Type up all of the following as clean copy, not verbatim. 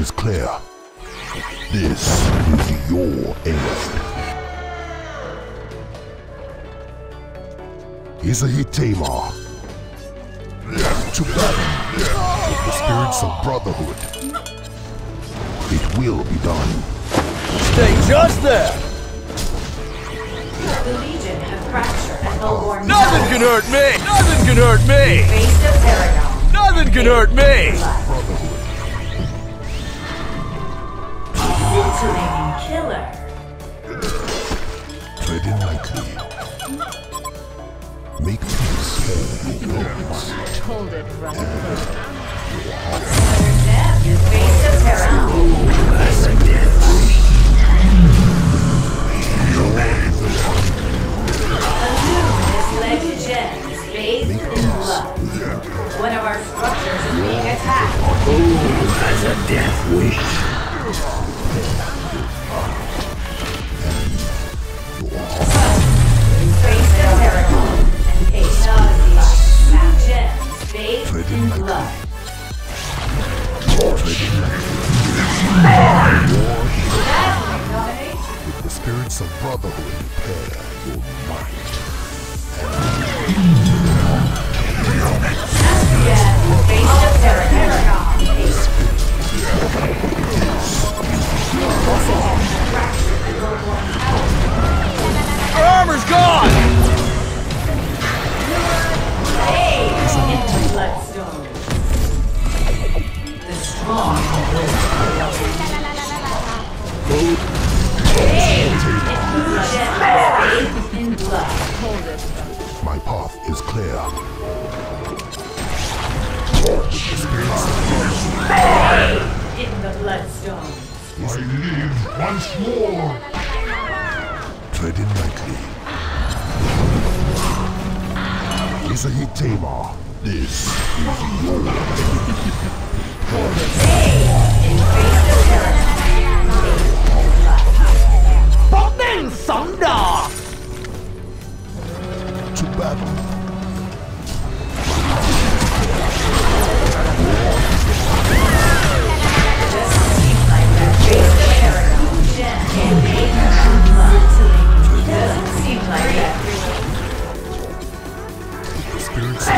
is clear. This is your end. Izahir Tamar. To battle with the spirits of brotherhood. It will be done. Stay just there! The Legion have fractured and Hellborn. Nothing can hurt me! Nothing can hurt me! Face the Paragon. Nothing can hurt me! Scintillating killer. Treading lightly. Make peace with yours. Hold it right. Face the Paragon. Illuminous gems bathed in blood. One of our structures is being attacked. As a death wish. Face the Paragon and face the gems bathed in blood. With the spirits of brotherhood, pair your might. Face the Paragon. Our armor's gone! Into Bloodstone. The strong in blood. My path is clear. With the spirits of In the Bloodstone. I live once more. Treading lightly. Izahir Tamar. This is your to battle. Doesn't seem like that. The spirits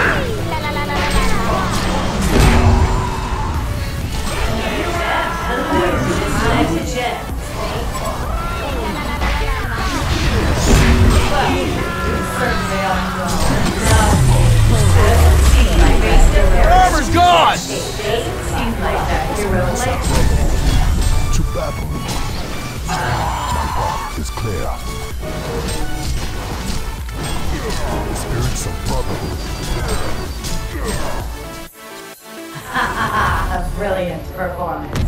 Our armor's gone! to battle. My path is clear. The spirits of brotherhood. A brilliant performance.